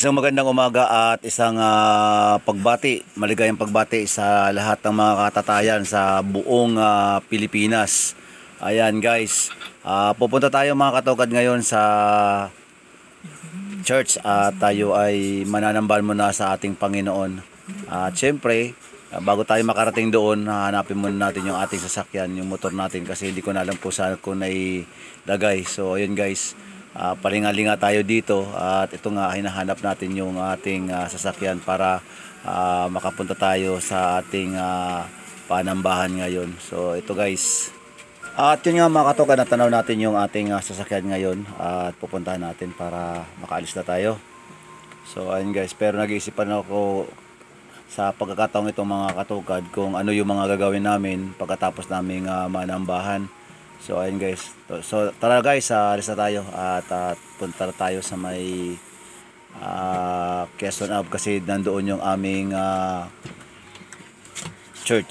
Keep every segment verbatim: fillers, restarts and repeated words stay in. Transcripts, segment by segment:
Isang magandang umaga at isang ah, pagbati, maligayang pagbati sa lahat ng mga katatayan sa buong ah, Pilipinas. Ayan guys, ah, pupunta tayo mga katugad ngayon sa church at tayo ay mananambahan muna sa ating Panginoon. At syempre, ah, bago tayo makarating doon, hahanapin muna natin yung ating sasakyan, yung motor natin kasi hindi ko na alam po saan ko nailagay. So ayun guys, Uh, palingalinga tayo dito at ito nga hinahanap natin yung ating uh, sasakyan para uh, makapunta tayo sa ating uh, panambahan ngayon. So ito guys, at yun nga mga katoka, natanaw natin yung ating uh, sasakyan ngayon uh, at pupuntahan natin para makaalis na tayo. So ayun guys, pero nag-iisipan ako sa pagkakataong itong mga katukad kung ano yung mga gagawin namin pagkatapos naming uh, manambahan. So ayun guys, so tara guys, uh, alis na tayo at uh, punta tayo sa may uh, Quezon Ave kasi nandoon yung aming uh, church.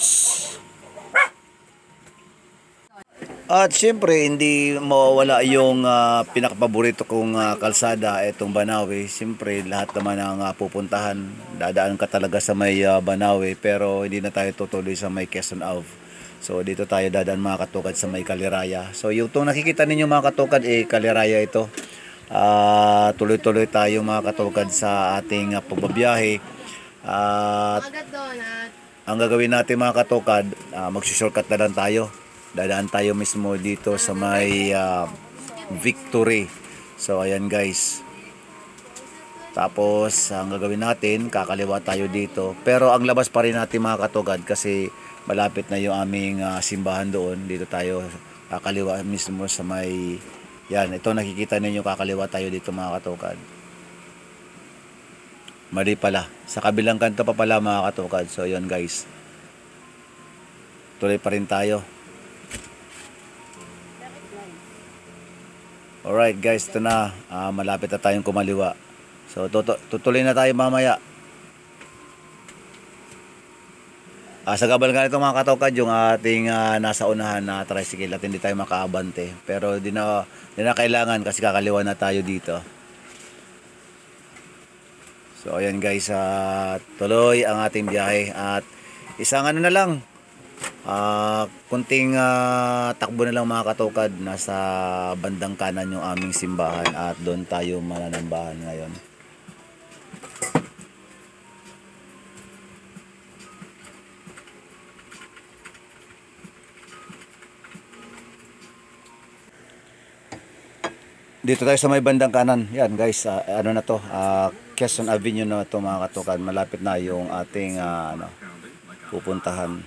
At syempre hindi mawawala yung uh, pinakapaborito kong uh, kalsada, itong Banawe. Syempre lahat naman ang uh, pupuntahan, dadaan ka talaga sa may uh, Banawe, pero hindi na tayo tutuloy sa may Quezon Ave. So dito tayo dadaan mga katukad sa may Kaliraya. So yung itong nakikita ninyo mga katukad, eh Kaliraya ito. Uh, tuloy-tuloy tayo mga katukad sa ating uh, pagbabiyahe. At uh, ang gagawin natin mga katukad, uh, magsushortcut na lang tayo. Dadaan tayo mismo dito sa may uh, Victory. So ayan guys. Tapos ang gagawin natin, kakaliwa tayo dito. Pero ang labas pa rin natin mga katukad kasi malapit na yung aming uh, simbahan doon. Dito tayo kakaliwa mismo sa may, yan, ito nakikita ninyo, kakaliwa tayo dito mga katukad. Mali pala, sa kabilang kanto pa pala mga katukad. So yun guys, tuloy pa rin tayo. Alright guys, ito na, uh, malapit na tayong kumaliwa. So tutu tutuloy na tayo mamaya. Uh, sa gabal nga ito mga katokad, yung ating uh, nasa unahan na tricycle at hindi tayo makaabante. Pero di na, di na kailangan kasi kakaliwa na tayo dito. So ayan guys, uh, tuloy ang ating biyahe. At isang ano na lang, uh, kunting uh, takbo na lang mga katokad, nasa bandang kanan yung aming simbahan at doon tayo mananambahan ngayon. Dito tayo sa may bandang kanan. Yan guys, uh, ano na to, uh, Quezon Avenue na to mga katukan. Malapit na yung ating uh, ano, pupuntahan.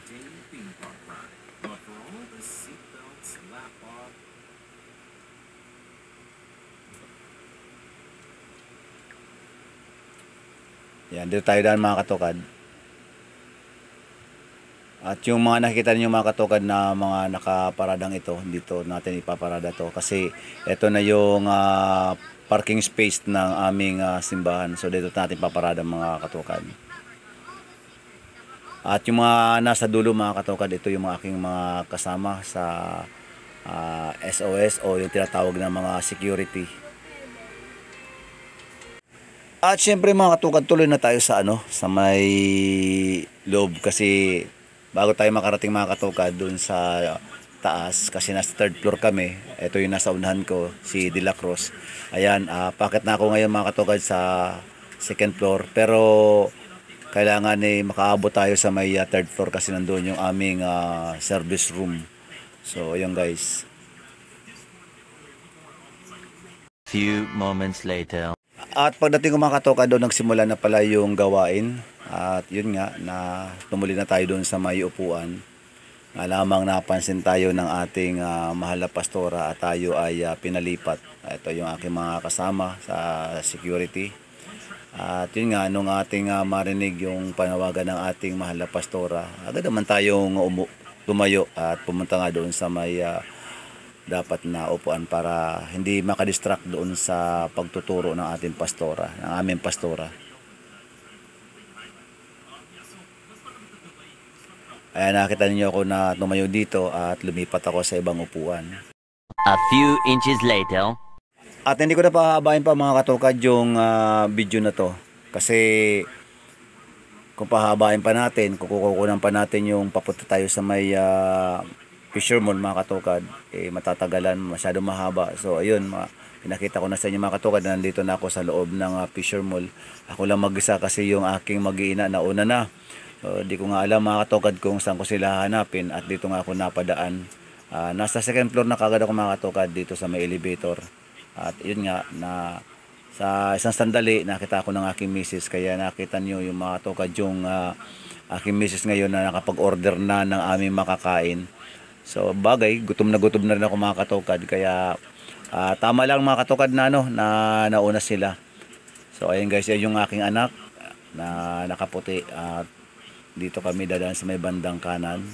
Yan, dito tayo daan mga katukad. At yung mga nakikita niyo mga katukad na mga nakaparadang ito, dito natin ipaparada to kasi ito na yung uh, parking space ng aming uh, simbahan. So dito natin paparada mga katukad. At yung mga nasa dulo mga katukad, ito yung mga aking mga kasama sa uh, S O S o yung tinatawag na mga security. At syempre mga katukad, tuloy na tayo sa ano, sa may loob kasi bago tayo makarating mga katukad dun sa taas, kasi nasa third floor kami. Ito yung nasa unahan ko, si De La Cruz. Ayan, uh, pakit na ako ngayon mga katukad sa second floor. Pero kailangan eh makaabot tayo sa may uh, third floor kasi nandun yung aming uh, service room. So ayun guys. Few moments later. At pagdating ko mga katukad, doon nagsimula na pala yung gawain. At yun nga, na tumuli na tayo doon sa may upuan. Nga lamang napansin tayo ng ating uh, mahal na pastora at tayo ay uh, pinalipat. Ito yung aking mga kasama sa security. At yun nga, nung ating uh, marinig yung panawagan ng ating mahal na pastora, agad naman tayong tumayo at pumunta nga doon sa may uh, dapat na upuan para hindi makadistract doon sa pagtuturo ng ating pastora, ng aming pastora. Ayan, nakita niyo ako na tumayo dito at lumipat ako sa ibang upuan. A few inches later. At hindi ko na pahabain pa mga katukad yung ah, video na to. Kasi kung pahabain pa natin, kukukunan pa natin yung papunta tayo sa may ah, Fisher Mall mga katukad, eh matatagalan, masyado mahaba. So ayun, mga, pinakita ko na sa inyo mga katukad, nandito na ako sa loob ng ah, Fisher Mall. Ako lang mag-isa kasi yung aking mag-iina nauna na. So di ko nga alam mga katukad kung saan ko sila hanapin, at dito nga ako napadaan. Ah, nasa second floor na kagad ako mga katukad, dito sa may elevator. At yun nga, na sa isang sandali nakita ko ng aking misis, kaya nakita niyo yung mga katukad yung ah, aking misis ngayon na nakapag-order na ng aming makakain. So bagay, gutom na gutom na rin ako mga katukad, kaya ah, tama lang mga katukad na ano, na nauna sila. So ayun guys, yan yung aking anak na nakaputi, at dito kami dadaan sa may bandang kanan.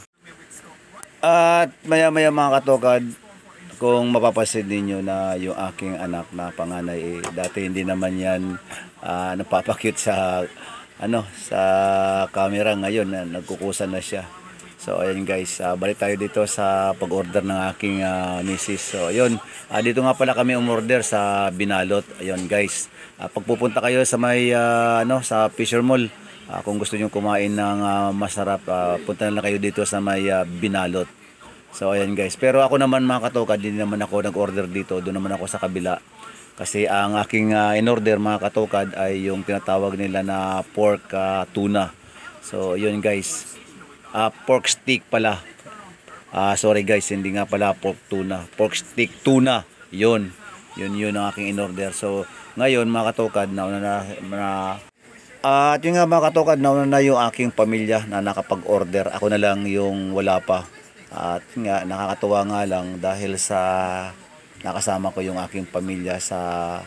At maya maya mga katukad, kung mapapansin ninyo na yung aking anak na panganay, eh, dati hindi naman yan ah, napapakyut sa ano sa camera, ngayon na nagkukusan na siya. So ayun guys, uh, balik tayo dito sa pag-order ng aking uh, misis. So ayun, uh, dito nga pala kami umorder sa Binalot. Ayun guys, uh, pagpupunta kayo sa may uh, ano sa Fisher Mall, uh, kung gusto niyo kumain ng uh, masarap, uh, punta na lang kayo dito sa may uh, Binalot. So ayan guys, pero ako naman mga katukad, hindi naman ako nag-order dito, doon naman ako sa kabila. Kasi ang aking uh, in-order mga katukad ay yung tinatawag nila na pork uh, tuna. So yun guys, uh, pork stick pala. Uh, sorry guys, hindi nga pala pork tuna, pork stick tuna. Yun, yun yun ang aking in-order. So ngayon mga katukad, nauna na, na uh, at yun nga mga katukad, nauna na yung aking pamilya na nakapag-order. Ako na lang yung wala pa. At nga, nakakatuwa nga lang dahil sa nakasama ko yung aking pamilya sa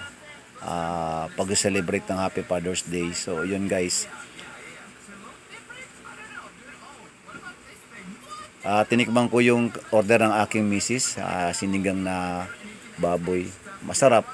uh, pag-celebrate ng Happy Father's Day. So yun guys, uh, tinikman ko yung order ng aking misis, uh, sinigang na baboy, masarap.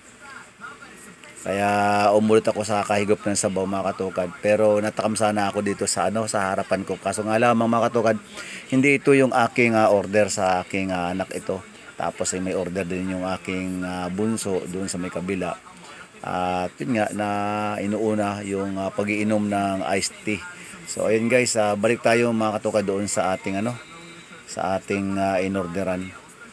Kaya umulit ako sa kahigop ng sabaw mga katukad. Pero natakam sana ako dito sa ano sa harapan ko. Kaso nga lamang mga katukad, hindi ito yung aking uh, order sa aking uh, anak ito. Tapos ay eh, may order din yung aking uh, bunso doon sa may kabila. At uh, yun nga na inuuna yung uh, pag-iinom ng iced tea. So ayun guys, uh, balik tayo mga katukad doon sa ating ano sa ating uh, inorderan.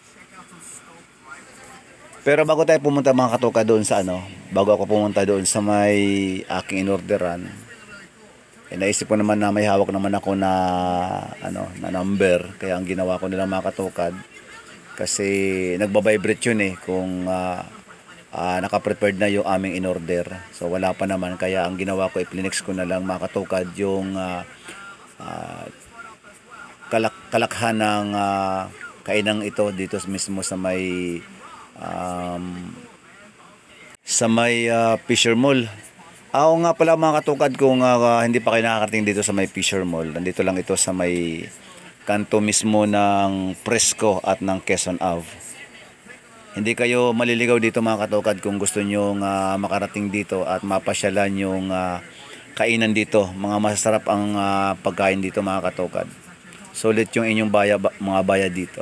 Pero bago tayo pumunta mga katukad doon sa ano, bago ako pumunta doon sa may aking inorderan, eh, naisip ko naman na may hawak naman ako na ano na number. Kaya ang ginawa ko nila mga katukad, kasi nagbabibrate yun eh kung uh, uh, naka-prepared na yung aming inorder. So wala pa naman, kaya ang ginawa ko, i-plinex ko na lang mga katukad yung uh, uh, kalak kalakhan ng uh, kainang ito dito mismo sa may Um, sa may uh, Fisher Mall. Ako nga pala mga katukad, kung uh, hindi pa kayo nakakarating dito sa may Fisher Mall, nandito lang ito sa may kanto mismo ng Fresco at ng Quezon Ave. Hindi kayo maliligaw dito mga katukad kung gusto nyo uh, makarating dito at mapasyalan yung uh, kainan dito. Mga masasarap ang uh, pagkain dito mga katukad. Sulit yung inyong baya, mga bayad dito.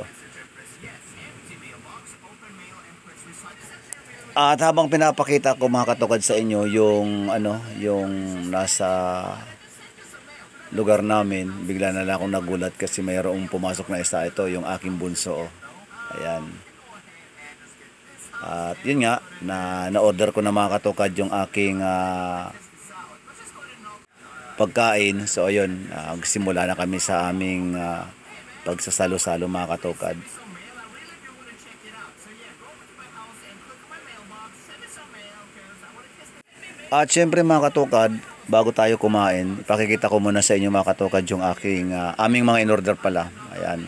At habang pinapakita ko mga katukad sa inyo yung ano, yung nasa lugar namin, bigla na lang akong nagulat kasi mayroong pumasok na isa. Ito yung aking bunso. Oh. Ayan. At yun nga, na na-order ko na mga katukad yung aking uh, pagkain. So ayun, uh, simula na kami sa aming uh, pagsasalo-salo mga katukad. At syempre mga katukad, bago tayo kumain, ipakikita ko muna sa inyo mga katukad yung aking uh, aming mga in-order pala. Ayan.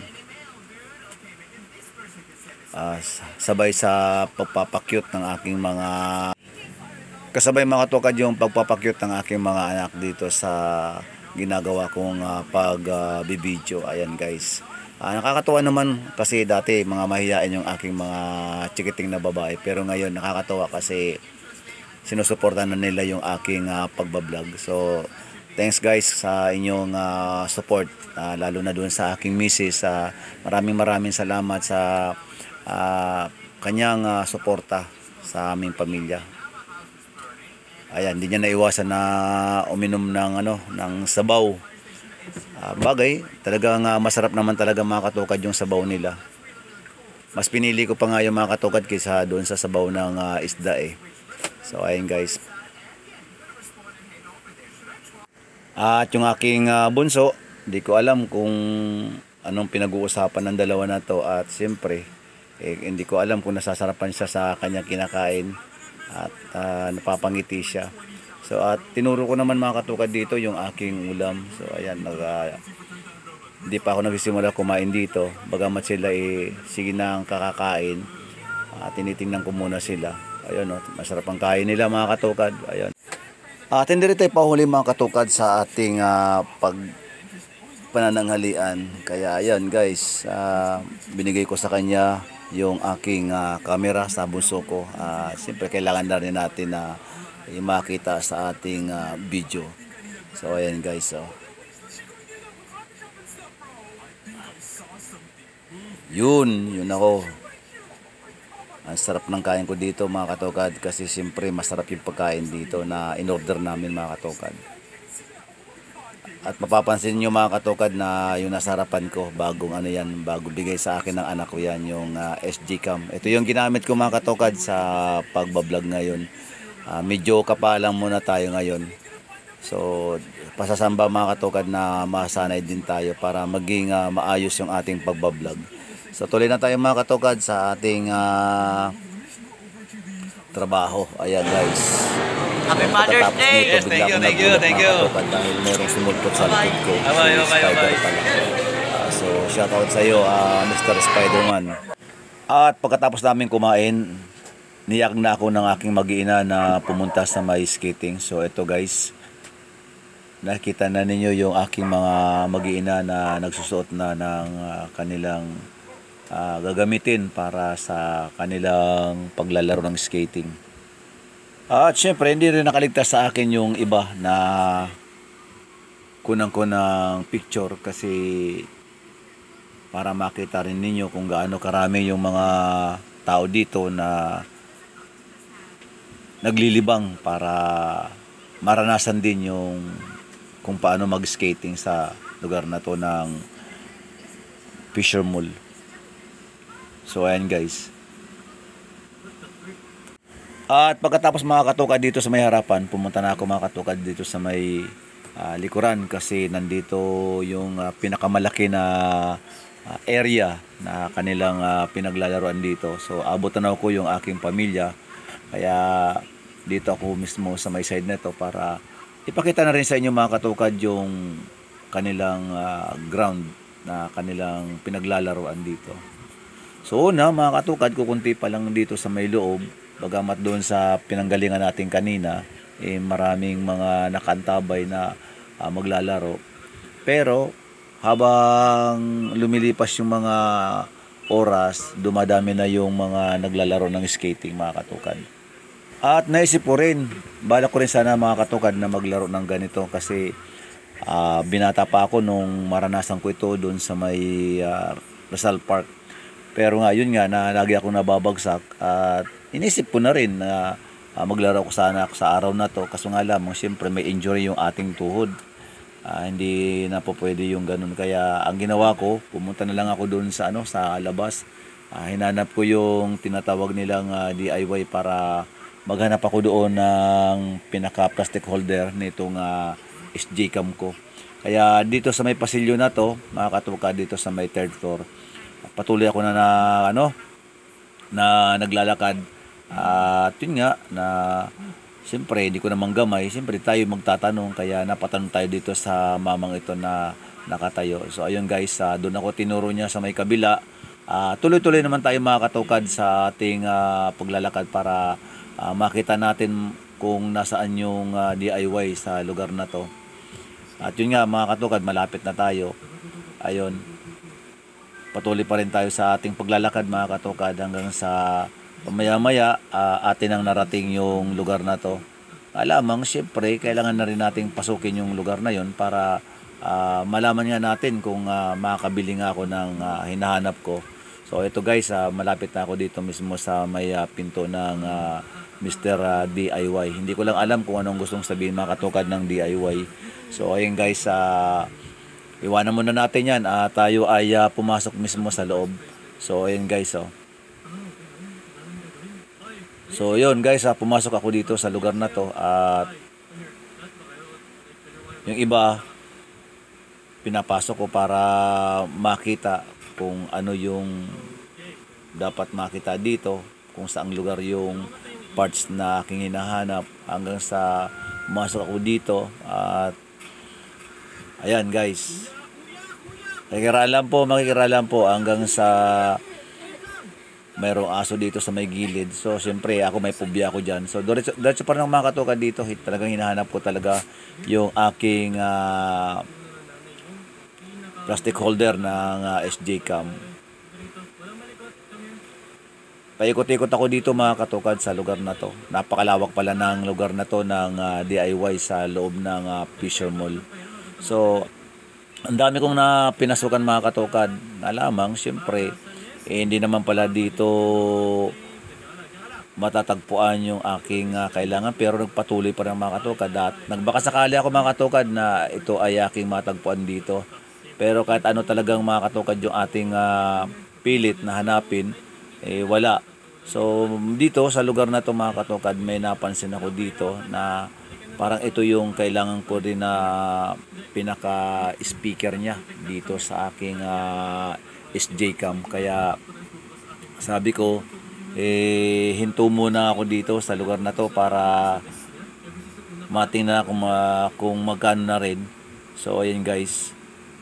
Uh, sabay sa pagpapakyut ng aking mga kasabay mga katukad yung pagpapakyut ng aking mga anak dito sa ginagawa kong uh, pag-bibidyo. Uh, Ayan guys. Uh, nakakatuwa naman kasi dati mga mahihain yung aking mga chikiting na babae, pero ngayon nakakatuwa kasi sinusuportan na nila yung aking uh, pagbablog. So thanks guys sa inyong uh, support, uh, lalo na doon sa aking misis. Uh, maraming maraming salamat sa uh, kanyang uh, suporta sa aming pamilya. Ayan, hindi niya naiwasan na uminom ng ano, ng sabaw. Ah, bagay, talagang uh, masarap naman talaga mga katukad yung sabaw nila. Mas pinili ko pa nga yung mga katukad kaysa doon sa sabaw ng uh, isda eh. So ayun guys. At yung aking uh, bunso, hindi ko alam kung anong pinag-uusapan ng dalawa na to. At siyempre, eh, hindi ko alam kung nasasarapan siya sa kanyang kinakain. At uh, napapangiti siya. So at tinuro ko naman mga katukad dito yung aking ulam. So ayan, nag, uh, hindi pa ako nagsisimula kumain dito. Bagamat sila eh, sige na ang kakakain. Uh, tinitingnan ko muna sila. Ayun, oh, masarap ang kain nila mga katukad. Ayun. At hindi rin tayo pahuli mga katukad sa ating uh, pag panananghalian. Kaya ayan guys, uh, binigay ko sa kanya yung aking uh, camera sa bunso ko. Uh, Siyempre kailangan na rin natin na uh, makita sa ating uh, video. So ayan guys, oh. Yun, yun ako. Ang sarap ng kain ko dito mga katukad kasi siyempre masarap yung pagkain dito na in-order namin mga katukad. At mapapansin nyo mga katukad na yung nasa harapan ko, bagong ano yan, bago bigay sa akin ng anak ko yan, yung uh, S G cam. Ito yung ginamit ko mga katukad sa pagbablog ngayon. Uh, medyo kapalang muna tayo ngayon. So, pasasamba mga katukad na masanay din tayo para maging uh, maayos yung ating pagbablog. So, tuloy na tayo mga katukad sa ating uh, trabaho. Ayan guys. Happy Father's Day! Yes, thank you, thank you, thank you. Dahil merong sumulpot sa likod ko. Abay, Si abay, Spider abay. pala. Uh, so, shout out sa iyo, uh, Mister Spider-Man. At pagkatapos namin kumain, niyak na ako ng aking mag-iina na pumunta sa may skating. So, ito guys, nakita na ninyo yung aking mga mag-iina na nagsusuot na ng uh, kanilang uh, gagamitin para sa kanilang paglalaro ng skating. At syempre, hindi rin nakaligtas sa akin yung iba na kunang-kunang picture kasi para makita rin ninyo kung gaano karami yung mga tao dito na naglilibang para maranasan din yung kung paano mag-skating sa lugar na to ng Fisher Mall. So ayan guys. At pagkatapos mga katukad dito sa may harapan, pumunta na ako mga katukad dito sa may uh, likuran kasi nandito yung uh, pinakamalaki na uh, area na kanilang uh, pinaglalaroan dito. So abot na ako yung aking pamilya. Kaya dito ako mismo sa may side nito para ipakita na rin sa inyo mga katukad yung kanilang uh, ground na kanilang pinaglalaroan dito. So una mga katukad, kukunti pa lang dito sa may loob. Bagamat doon sa pinanggalingan natin kanina, eh, maraming mga nakantabay na uh, maglalaro. Pero habang lumilipas yung mga oras, dumadami na yung mga naglalaro ng skating mga katukad. At naisip ko rin, bala ko rin sana mga katukad na maglaro ng ganito kasi uh, binata pa ako nung maranasan ko ito doon sa may uh, Rizal Park. Pero nga, yun nga, na lagi ako nababagsak at inisip ko na rin na uh, maglaro ko sana ako sa araw na to. Kaso nga lamang, siyempre may injury yung ating tuhod. Uh, hindi na po pwede yung ganun. Kaya ang ginawa ko, pumunta na lang ako doon sa, ano, sa labas. Uh, hinanap ko yung tinatawag nilang uh, D I Y para maghanap ako doon ng pinaka-plastic holder nitong uh, S J cam ko. Kaya dito sa may pasilyo na to, makakatuka dito sa may third floor, patuloy ako na, na ano na naglalakad. At uh, yun nga na siyempre hindi ko naman gamay, siyempre tayo magtatanong kaya napatanong tayo dito sa mamang ito na nakatayo. So ayun guys, uh, doon ako tinuro niya sa may kabila. Uh, tuloy-tuloy naman tayo makakatukad sa ating uh, paglalakad para uh, makita natin kung nasaan yung uh, D I Y sa lugar na to. At yun nga mga katukad, malapit na tayo. Ayun, patuloy pa rin tayo sa ating paglalakad mga katukad hanggang sa maya-maya uh, atin ang narating yung lugar na to. Alamang siyempre kailangan na rin nating pasukin yung lugar na yon para uh, malaman nga natin kung uh, makakabili nga ako ng uh, hinahanap ko. So ito guys, ah, malapit na ako dito mismo sa may ah, pinto ng ah, mister ah, D I Y. Hindi ko lang alam kung anong gustong sabihin mga katukad ng D I Y. So ayun guys, ah, iwanan muna natin yan. Ah, tayo ay ah, pumasok mismo sa loob. So ayun guys, oh. So yun guys, ah, pumasok ako dito sa lugar na to at yung iba pinapasok ko para makita kung ano yung dapat makita dito, kung saang lugar yung parts na aking hinahanap, hanggang sa pumasok ako dito at ayan guys, makikiralam po makikiralam po hanggang sa mayroong aso dito sa may gilid. So siyempre ako may phobia ako dyan. So diretso, diretso pa rin ng mga katukan dito. Talagang hinahanap ko talaga yung aking uh, plastic holder ng uh, S J cam. Paikot-ikot ako dito mga katukan sa lugar na to. Napakalawak pala ng lugar na to ng uh, D I Y sa loob ng uh, Fisher Mall. So ang dami kong na pinasukan mga katukan. Na lamang siyempre eh, hindi naman pala dito matatagpuan yung aking uh, kailangan, pero nagpatuloy pa rin mga katukad at nagbaka sakali ako mga katukad na ito ay aking matagpuan dito. Pero kahit ano talagang mga katukad yung ating uh, pilit na hanapin, eh wala. So dito sa lugar na to mga katukad, may napansin ako dito na parang ito yung kailangan ko rin na pinaka speaker niya dito sa aking uh, S J cam. Kaya sabi ko eh hinto muna ako dito sa lugar na to para matingnan kung, ma kung magkano na rin. So ayan guys,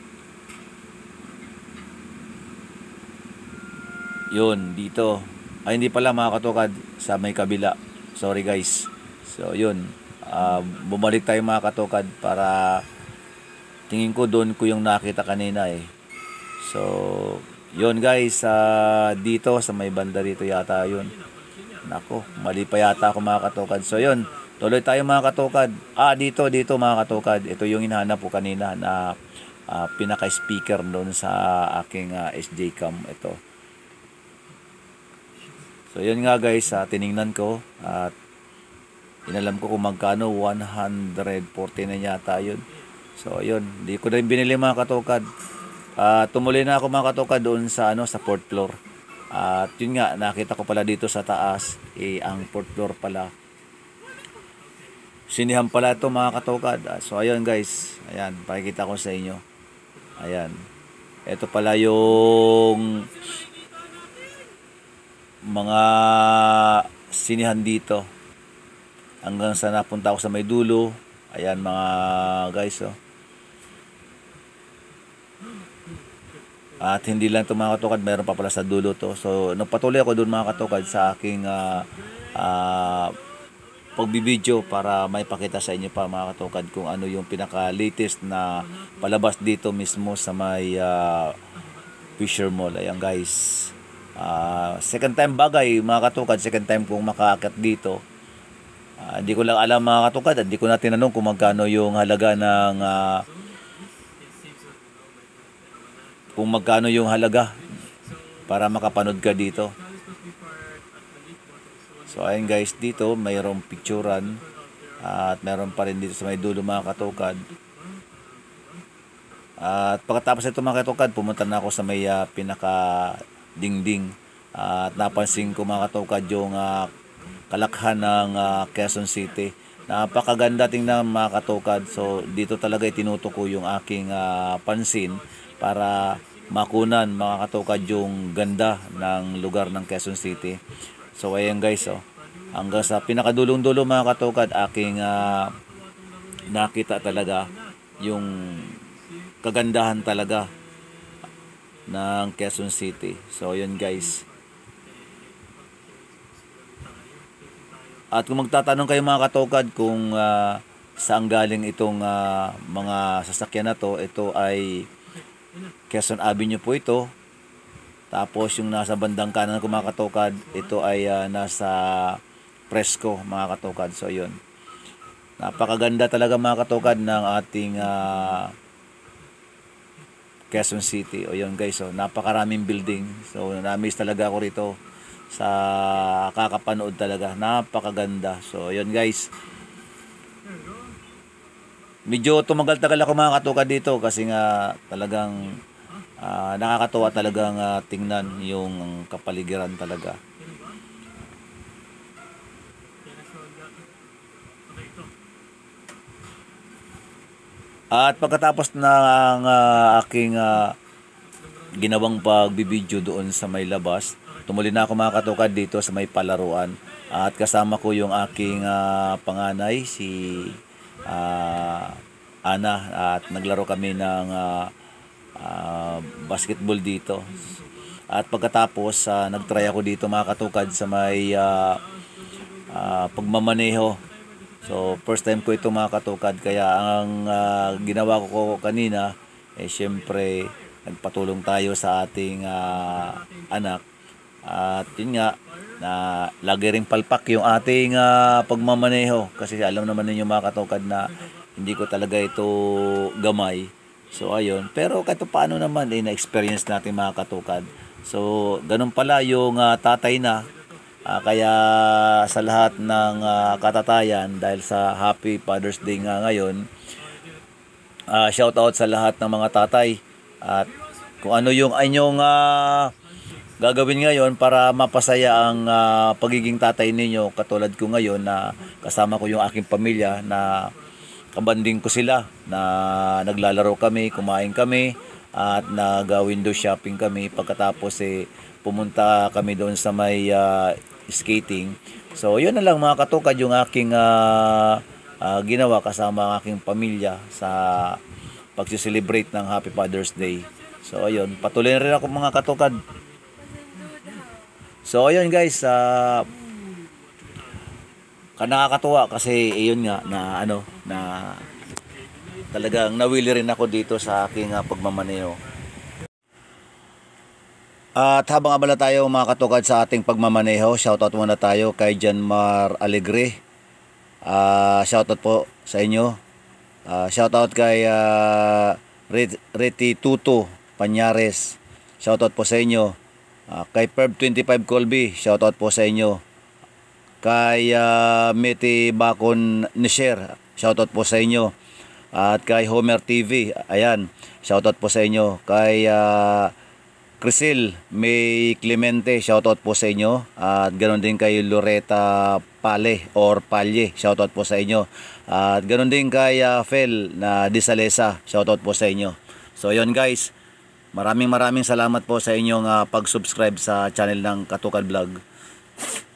yun dito ay hindi pala mga katukad, sa may kabila, sorry guys. So yun, uh, bumalik tayo mga katukad para tingin ko doon ko yung nakita kanina eh. So, yun guys, uh, dito sa may banda dito yata yun. Nako, mali pa yata ako mga katukad. So, yun, tuloy tayo mga katukad. Ah, dito, dito mga katukad. Ito yung hinahanap ko kanina na uh, pinaka-speaker doon sa aking uh, S J cam. Ito. So, yun nga guys, uh, tiningnan ko at inalam ko kung magkano, one forty na yata yun. So, yun, di ko rin binili mga katukad. Uh, tumuloy na ako mga katukad doon sa ano sa fourth floor. At uh, yun nga, nakita ko pala dito sa taas, eh, ang fourth floor pala. Sinihan pala ito mga katukad. Uh, so ayun guys, ayan, pakikita ko sa inyo. Ayan. Ito pala yung mga sinihan dito. Hanggang sa napunta ako sa may dulo. Ayan mga guys, oh. At hindi lang ito mga katukad, meron pa pala sa dulo to. So nagpatuloy ako doon mga katukad sa aking uh, uh, pagbibideo para may pakita sa inyo pa mga katukad kung ano yung pinaka latest na palabas dito mismo sa may uh, Fisher Mall. Ayan guys, uh, second time bagay mga katukad, second time kong makaakyat dito. uh, Hindi ko lang alam mga katukad, hindi ko na tinanong kung magkano yung halaga ng uh, kung magkano yung halaga para makapanood ka dito. So ayun guys, dito mayroong picturean at mayroon pa rin dito sa may dulo mga katukad. At pagkatapos ito mga katukad, pumunta na ako sa may uh, pinaka dingding at napansin ko mga katukad yung uh, kalakhan ng uh, Quezon City. Napakaganda tingnan mga katukad. So dito talaga itinutok ko yung aking uh, pansin para makunan mga katukad yung ganda ng lugar ng Quezon City. So ayan guys, oh, hanggang sa pinakadulong-dulo mga katukad, aking uh, nakita talaga yung kagandahan talaga ng Quezon City. So yun guys. At kung magtatanong kayo mga katukad kung uh, saan galing itong uh, mga sasakyan na to, ito ay Quezon Avenue po ito. Tapos yung nasa bandang kanan ko mga katukad, ito ay uh, nasa Fresco mga katukad. So yun, napakaganda talaga mga katukad ng ating uh, Quezon City. O yun guys, so napakaraming building. So na-miss talaga ako rito sa kakapanood talaga. Napakaganda. So yun guys. Medyo tumagal-tagal ako mga katukad dito kasi nga talagang uh, nakakatuwa talagang uh, tingnan yung kapaligiran talaga. At pagkatapos ng uh, aking uh, ginawang pagbibideo doon sa may labas, tumuli na ako mga katukad dito sa may palaruan. At kasama ko yung aking uh, panganay, si uh, Ana. At naglaro kami ng uh, uh, basketball dito. At pagkatapos, uh, nagtry ako dito mga katukad sa may uh, uh, pagmamaneho. So, first time ko ito mga katukad, kaya ang uh, ginawa ko kanina, eh syempre, nagpatulong tayo sa ating uh, anak. At yun nga, na lagi ring palpak yung ating uh, pagmamaneho. Kasi alam naman ninyo mga katukad na hindi ko talaga ito gamay. So, ayun. Pero kahit paano naman, eh, na-experience natin mga katukad. So, ganun pala yung uh, tatay na. Uh, kaya sa lahat ng uh, katatayan, dahil sa Happy Father's Day nga ngayon, uh, shout out sa lahat ng mga tatay at kung ano yung inyong uh, gagawin ngayon para mapasaya ang uh, pagiging tatay ninyo, katulad ko ngayon na kasama ko yung aking pamilya na kabanding ko sila, na naglalaro kami, kumain kami at nag-window shopping kami. Pagkatapos eh pumunta kami doon sa may uh, skating. So, yun na lang mga katukad yung aking uh, uh, ginawa kasama ang aking pamilya sa pag-celebrate ng Happy Father's Day. So, ayun. Patuloy na rin ako mga katukad. So, ayun guys. Uh, nakakatuwa kasi ayun nga na ano na talagang nawili rin ako dito sa aking uh, pagmamaneho. At habang abala tayo mga katukad sa ating pagmamaneho, shoutout muna tayo kay Janmar Alegre. Uh, shoutout po sa inyo. Uh, shoutout kay uh, Reti Tuto Panyares. Shoutout po sa inyo. Uh, kay Perb twenty-five Colby. Shoutout po sa inyo. Kay uh, Meti Bakon Nisher. Shoutout po sa inyo. At kay Homer T V. Ayan. Shoutout po sa inyo. Kay uh, Crisil May Clemente, shoutout po sa inyo. At ganoon din kay Loretta Pale or Palye, shoutout po sa inyo. At ganoon din kay uh, Fel na Disalesa, shoutout po sa inyo. So yon guys, maraming maraming salamat po sa inyong uh, pag-subscribe sa channel ng Katukad Vlog.